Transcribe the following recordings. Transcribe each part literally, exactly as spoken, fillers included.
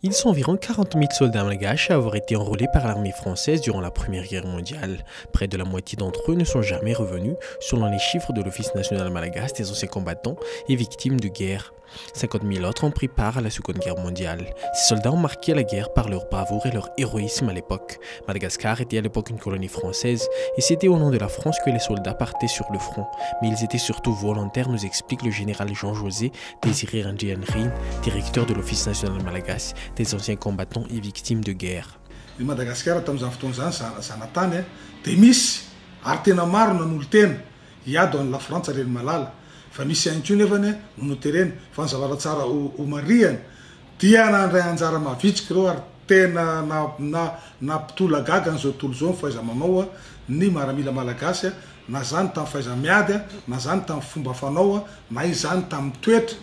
Ils sont environ quarante mille soldats malgaches à avoir été enrôlés par l'armée française durant la Première Guerre mondiale. Près de la moitié d'entre eux ne sont jamais revenus, selon les chiffres de l'Office national malagasy des anciens combattants et victimes de guerre. cinquante mille autres ont pris part à la Seconde Guerre mondiale. Ces soldats ont marqué la guerre par leur bravoure et leur héroïsme à l'époque. Madagascar était à l'époque une colonie française et c'était au nom de la France que les soldats partaient sur le front. Mais ils étaient surtout volontaires, nous explique le général Jean-José Désiré Randjianrine, directeur de l'Office national malagasy des anciens combattants et victimes de guerre. Madagascar tamin'izany fotoana zany zanatany dia misy ary tena maro nanolo tena hiady la Frantsa reny malala. Fa misy ihany koa nefany nono tereny fa ny zavatra tsara ho mariany dia nandray anjara mavitrika ireo ary tena na na nampitola gaga n'izao tontolo izao ny fahaiza manao ny miaramila malagasy na zany tamin'ny fahaiza miady na zany tamin'ny fomba fanao na izany tamin'ny toetra.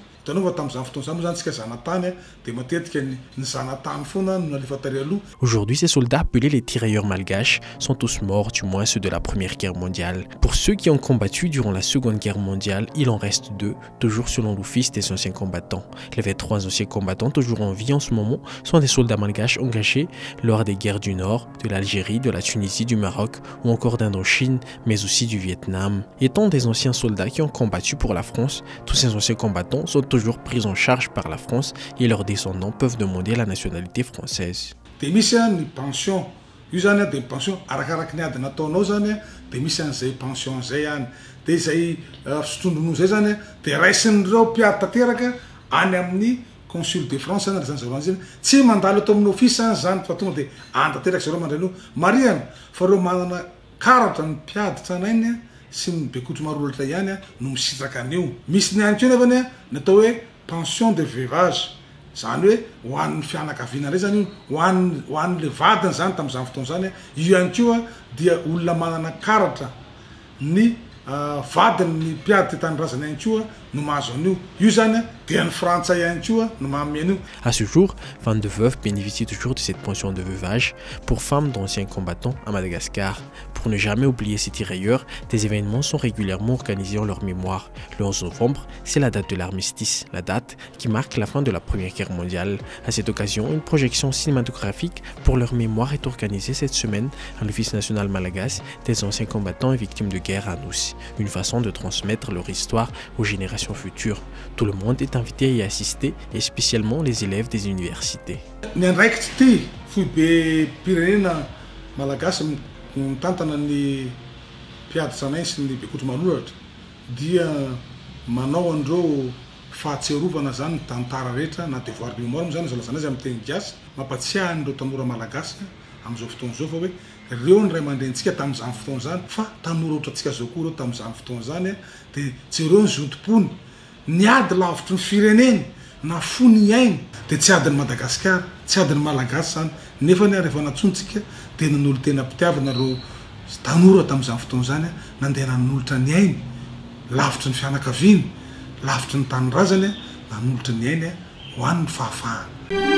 Aujourd'hui, ces soldats appelés les tirailleurs malgaches sont tous morts, du moins ceux de la Première Guerre mondiale. Pour ceux qui ont combattu durant la Seconde Guerre mondiale, il en reste deux, toujours selon l'Office des anciens combattants. Les vingt-trois anciens combattants toujours en vie en ce moment sont des soldats malgaches engagés lors des guerres du Nord, de l'Algérie, de la Tunisie, du Maroc ou encore d'Indochine, mais aussi du Vietnam. Étant des anciens soldats qui ont combattu pour la France, tous ces anciens combattants sont toujours pris en charge par la France et leurs descendants peuvent demander la nationalité française. Dia misy ny pension, io zany dia pension arakaraka ny ady nataonao zany, dia misy an'izay pension zay ihany. Dia izay fisotrondronao zay zany dia raisin'ireo mpiady tanteraka any amin'ny consul de France na zany zavatra tsy mandalo ato amin'ny office zany fa tonga dia antanteraka zareo mandray mariana fa ireo manana karatra ny mpiady tranainy sy ny bekotro maro olatra ihany no misitraka an'io. Misy ny ihany koa nefany natao hoe pension de veuvage, zany hoe ho an'ny fianakaviana indray zany io, ho an'ny ho an'le vadiny zany tamin'izany fotoana zany. Io ihany koa dia olona manana karatra ny vadiny ny mpiady tanindrazana ihany koa no mahazo an'io. Io zany dia ny Frantsay ihany koa no manome an'io. À ce jour, femmes de veuves bénéficient toujours de cette pension de veuvage pour femmes d'anciens combattants à Madagascar. Pour ne jamais oublier ces tirailleurs, des événements sont régulièrement organisés en leur mémoire. Le onze novembre, c'est la date de l'armistice, la date qui marque la fin de la Première Guerre mondiale. À cette occasion, une projection cinématographique pour leur mémoire est organisée cette semaine à l'Office national malagasy des anciens combattants et victimes de guerre à Nous. Une façon de transmettre leur histoire aux générations futures. Tout le monde est invité à y assister, et spécialement les élèves des universités. Tantana ny mpiady tranainy sy ny bekotro marolatra dia manao andreo fahatserovana zany ny tantara rehetra na devoir mémoire zany azo lazana azy amin'ny teny gasy mampatsiahy ireo tanora malagasy amin'izao fotoana izao fa hoe reo ny ray aman-drenitsika tamin'izany fotoana zany fa tanora ohatratsika zao koa reo tamin'izany fotoana zany dia jereo ny zotom-pony niady lavitry ny fireneny na fony iainy dia tsy adiny Madagasikara, tsy adiny malagasy zany nefa ny rehefa natsontsika dia nanolo tena mpitiavana reo tanora tamin'izany fotoana zany nandeha nanolotra ny ainy lavitry ny fianakaviany, lavitry ny tanindrazany nanolotra ny ainy ho an'ny fahafahana.